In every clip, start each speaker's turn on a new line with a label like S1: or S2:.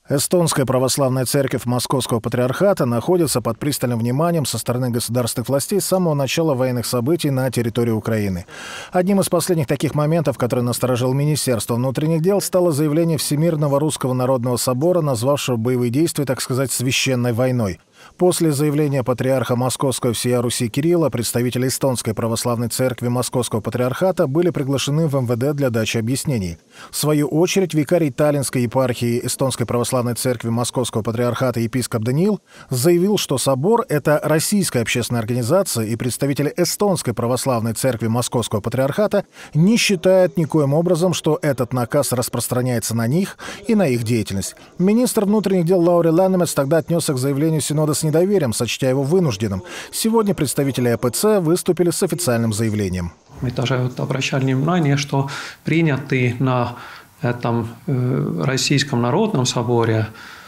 S1: Эстонская православная церковь Московского патриархата находится под пристальным вниманием со стороны государственных властей с самого начала военных событий на территории Украины. Одним из последних таких моментов, который насторожил Министерство внутренних дел, стало заявление Всемирного Русского Народного Собора, назвавшего боевые действия, так сказать, священной войной. После заявления патриарха Московского всея Руси Кирилла представители Эстонской православной церкви Московского патриархата были приглашены в МВД для дачи объяснений. В свою очередь, викарий Таллинской епархии Эстонской православной церкви Московского патриархата епископ Даниил заявил, что собор – это российская общественная организация, и представители Эстонской православной церкви Московского патриархата не считают никоим образом, что этот наказ распространяется на них и на их деятельность. Министр внутренних дел Лаури Ланнемец тогда отнесся к заявлению Синода с недоверием, сочтя его вынужденным. Сегодня представители АПЦ выступили с официальным заявлением.
S2: Мы даже обращали внимание, что принятый на этом Российском народном соборе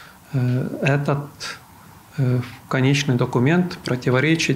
S2: этот конечный документ противоречит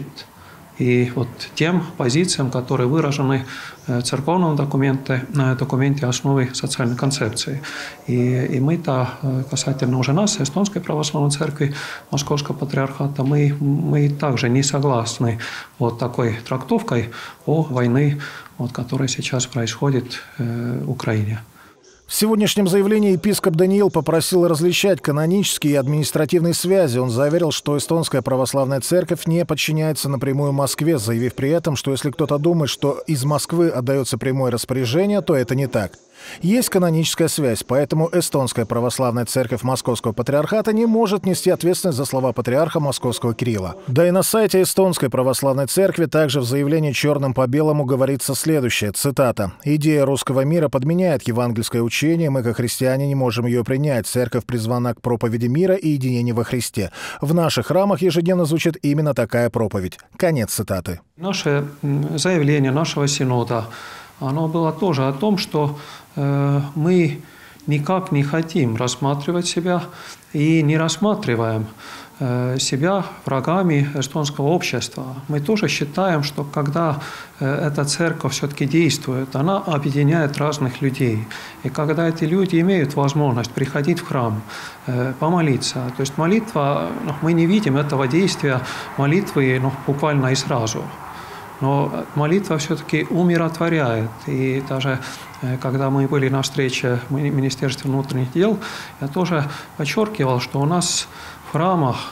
S2: и вот тем позициям, которые выражены в церковном документе основы социальной концепции. И мы-то, касательно уже нас, Эстонской православной церкви Московского патриархата, мы также не согласны вот такой трактовкой о войне, вот, которая сейчас происходит в Украине.
S1: В сегодняшнем заявлении епископ Даниил попросил различать канонические и административные связи. Он заверил, что Эстонская православная церковь не подчиняется напрямую Москве, заявив при этом, что если кто-то думает, что из Москвы отдается прямое распоряжение, то это не так. Есть каноническая связь, поэтому Эстонская православная церковь Московского патриархата не может нести ответственность за слова патриарха Московского Кирилла. Да и на сайте Эстонской православной церкви также в заявлении черным по белому говорится следующее, цитата: «Идея русского мира подменяет евангельское учение, мы, как христиане, не можем ее принять. Церковь призвана к проповеди мира и единения во Христе. В наших храмах ежедневно звучит именно такая проповедь». Конец цитаты.
S2: Наше заявление нашего синода, оно было тоже о том, что мы никак не хотим рассматривать себя и не рассматриваем себя врагами эстонского общества. Мы тоже считаем, что когда эта церковь все-таки действует, она объединяет разных людей. И когда эти люди имеют возможность приходить в храм, помолиться, то есть молитва, мы не видим этого действия молитвы буквально и сразу. Но молитва все-таки умиротворяет. И даже когда мы были на встрече в Министерстве внутренних дел, я тоже подчеркивал, что у нас в храмах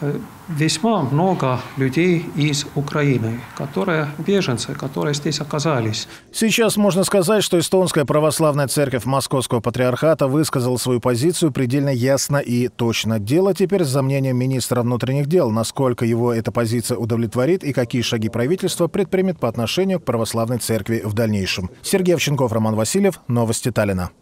S2: весьма много людей из Украины, которые беженцы, которые здесь оказались.
S1: Сейчас можно сказать, что Эстонская православная церковь Московского патриархата высказала свою позицию предельно ясно и точно. Дело теперь за мнением министра внутренних дел, насколько его эта позиция удовлетворит и какие шаги правительство предпримет по отношению к православной церкви в дальнейшем. Сергей Овчинков, Роман Васильев. Новости Таллина.